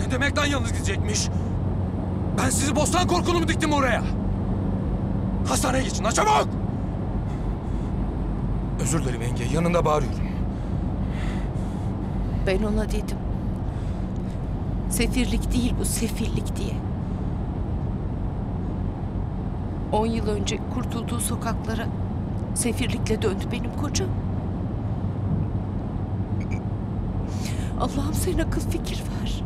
Ne demek lan yalnız gidecekmiş? Ben sizi bostan korkunu mu diktim oraya? Hastaneye geçin lan çabuk! Özür dilerim yenge, yanında bağırıyorum. Ben ona dedim. Sefirlik değil bu, sefillik diye. 10 yıl önce kurtulduğu sokaklara sefirlikle döndü benim kocam. Allah'ım sen akıl fikir ver.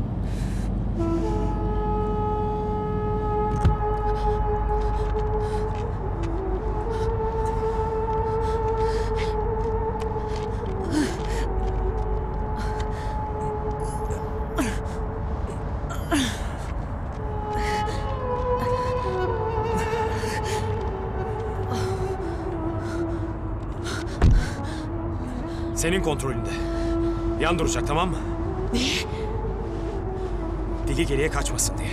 Senin kontrolünde. Yan duracak, tamam mı? Ne? Digi geriye kaçmasın diye.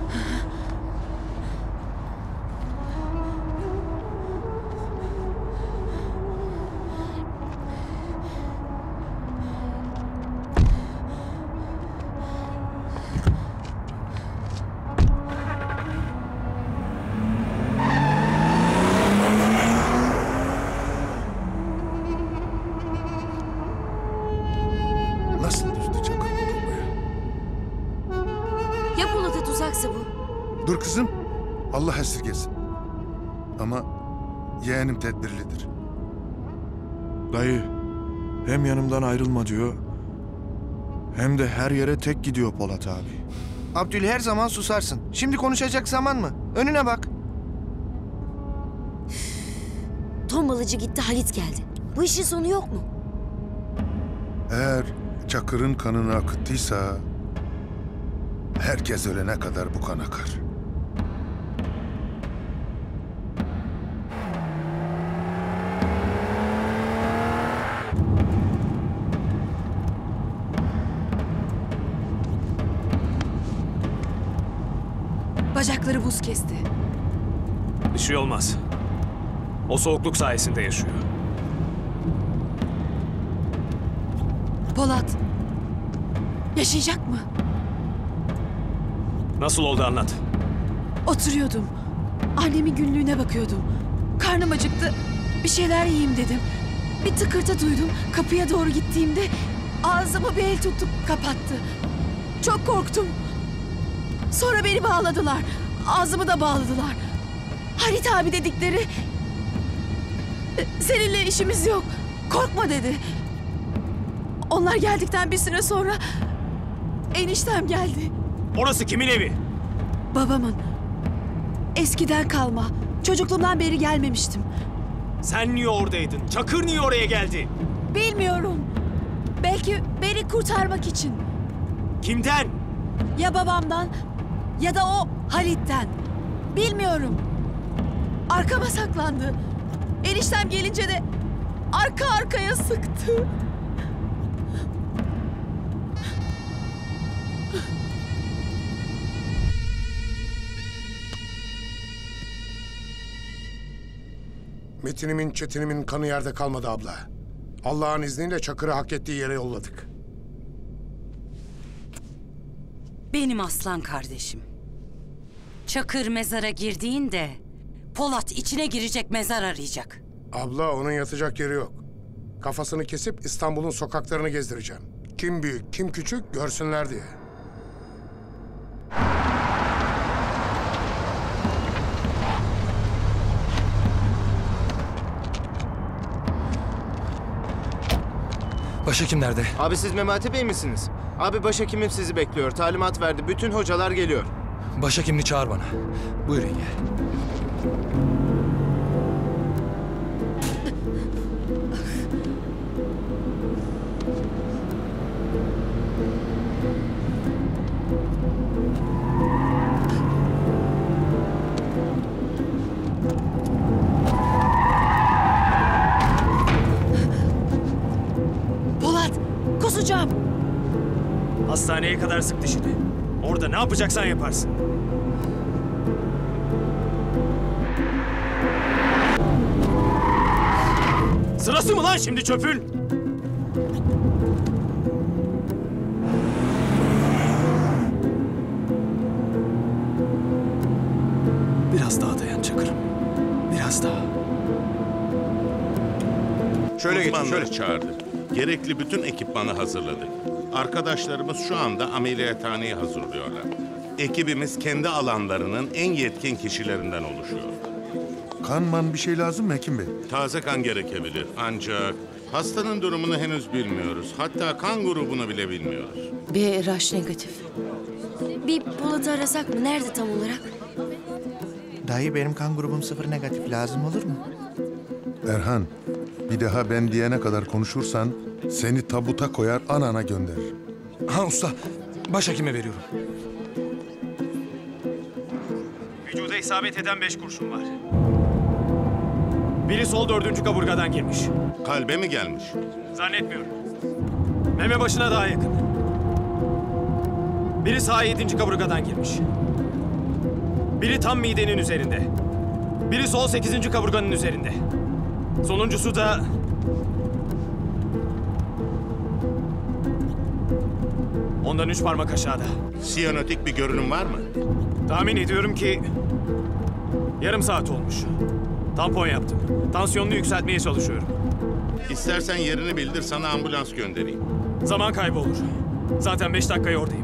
Nasıl düştü Çakır bu bombaya? Ya Polat'a tuzaksa bu? Dur kızım. Allah esirgesin. Ama yeğenim tedbirlidir. Dayı, hem yanımdan ayrılma diyor, hem de her yere tek gidiyor Polat abi. Abdül her zaman susarsın. Şimdi konuşacak zaman mı? Önüne bak. Tombalıcı gitti, Halit geldi. Bu işin sonu yok mu? Eğer Çakır'ın kanını akıttıysa herkes ölene kadar bu kan akar. Bacakları buz kesti. Bir şey olmaz. O soğukluk sayesinde yaşıyor. Polat. Yaşayacak mı? Nasıl oldu anlat. Oturuyordum. Annemin günlüğüne bakıyordum. Karnım acıktı. Bir şeyler yiyeyim dedim. Bir tıkırtı duydum. Kapıya doğru gittiğimde ağzımı bir el tuttu, kapattı. Çok korktum. Sonra beni bağladılar. Ağzımı da bağladılar. Halit abi dedikleri... Seninle işimiz yok. Korkma dedi. Onlar geldikten bir süre sonra eniştem geldi. Orası kimin evi? Babamın. Eskiden kalma. Çocukluğumdan beri gelmemiştim. Sen niye oradaydın? Çakır niye oraya geldi? Bilmiyorum. Belki beni kurtarmak için. Kimden? Ya babamdan ya da o Halit'ten. Bilmiyorum. Arkama saklandı. Eniştem gelince de arka arkaya sıktı. Metinimin, Çetinimin kanı yerde kalmadı abla. Allah'ın izniyle Çakır'ı hak ettiği yere yolladık. Benim aslan kardeşim. Çakır mezara girdiğinde Polat içine girecek mezar arayacak. Abla onun yatacak yeri yok. Kafasını kesip İstanbul'un sokaklarını gezdireceğim. Kim büyük, kim küçük görsünler diye. Başhekim nerede? Abi siz Memati Bey misiniz? Abi başhekimim sizi bekliyor. Talimat verdi. Bütün hocalar geliyor. Başhekimini çağır bana. Buyur yenge. Polat, kusacağım. Hastaneye kadar sık dişini. Orada ne yapacaksan yaparsın. Sırası mı lan şimdi çöpün? Şöyle geçin, Uzmanları şöyle. çağırdık. Gerekli bütün ekipmanı hazırladık. Arkadaşlarımız şu anda ameliyathaneyi hazırlıyorlar. Ekibimiz kendi alanlarının en yetkin kişilerinden oluşuyor. Kan bir şey lazım mı hekim bey? Taze kan gerekebilir ancak hastanın durumunu henüz bilmiyoruz. Hatta kan grubunu bile bilmiyoruz. BRH negatif. Bir Polat'ı arasak mı? Nerede tam olarak? Dayı benim kan grubum 0 negatif, lazım olur mu? Erhan, bir daha ben diyene kadar konuşursan seni tabuta koyar anana gönderirim. Ha usta, başhekime veriyorum. Vücuda isabet eden 5 kurşun var. Biri sol 4. kaburgadan girmiş. Kalbe mi gelmiş? Zannetmiyorum. Meme başına daha yakın. Biri sağ 7. kaburgadan girmiş. Biri tam midenin üzerinde. Biri sol 8. kaburganın üzerinde. Sonuncusu da... Ondan 3 parmak aşağıda. Siyanotik bir görünüm var mı? Tahmin ediyorum ki... Yarım saat olmuş. Tampon yaptım. Tansiyonunu yükseltmeye çalışıyorum. İstersen yerini bildir, sana ambulans göndereyim. Zaman kaybı olur. Zaten 5 dakikaya oradayım.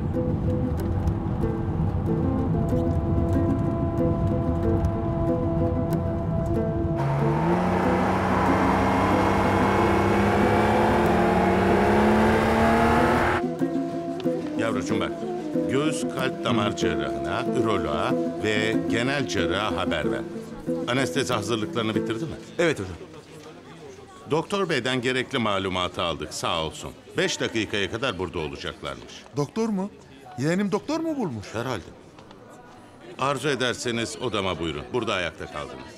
Yavrucuğum bak, göğüs kalp damar cerrahına, üroloğa ve genel cerraha haber ver. Anestezi hazırlıklarını bitirdi mi? Evet hocam. Doktor beyden gerekli malumatı aldık, sağ olsun. 5 dakikaya kadar burada olacaklarmış. Doktor mu? Yeğenim doktor mu bulmuş? Herhalde. Arzu ederseniz odama buyurun. Burada ayakta kaldınız.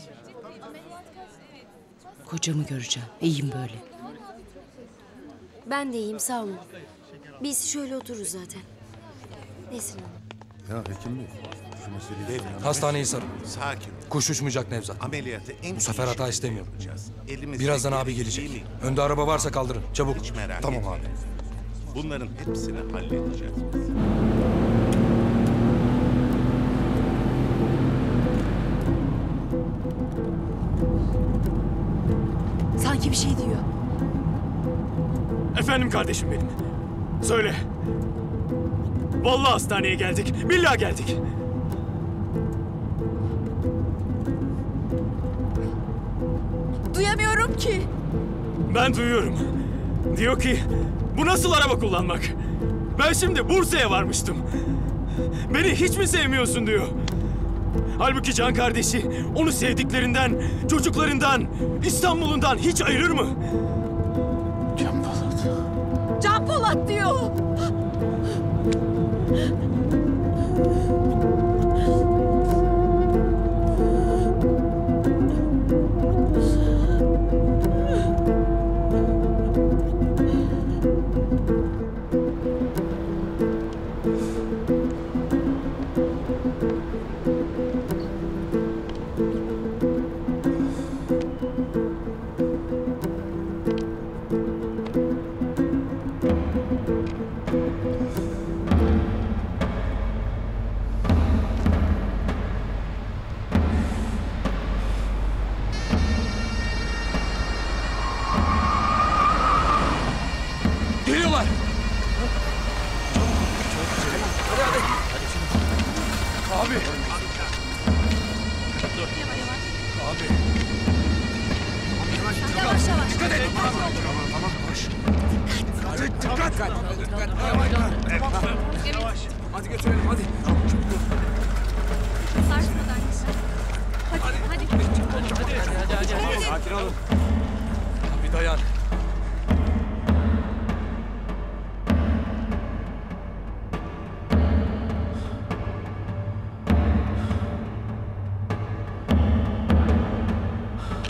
Kocamı göreceğim. İyiyim böyle. Ben de iyiyim, sağ olun. Biz şöyle otururuz zaten. Nesin Hanım? Ya hekim bey, şu meseleyi... Hastaneyi sarın. Sakin. Kuş uçmayacak Nevzat. Ameliyatı en Bu sefer iyi hata şekilde istemiyorum. yapacağız. Elimizde Birazdan abi gerekli gelecek. değil mi? Önde araba varsa kaldırın. Çabuk. Hiç merak Tamam etme. abi. Bunların hepsini halledeceğiz biz. Sanki bir şey diyor. Efendim kardeşim benim. Söyle. Vallahi hastaneye geldik. Billahi geldik. Duyamıyorum ki. Ben duyuyorum. Diyor ki bu nasıl araba kullanmak? Ben şimdi Bursa'ya varmıştım. Beni hiç mi sevmiyorsun diyor. Halbuki can kardeşi onu sevdiklerinden, çocuklarından, İstanbul'undan hiç ayırır mı? Can Polat diyor. Geliyorlar. Hadi. Abi. Abi. Yavaş yavaş. Dikkat et. Tamam. Dikkat. Yavaş. Hadi götürelim hadi.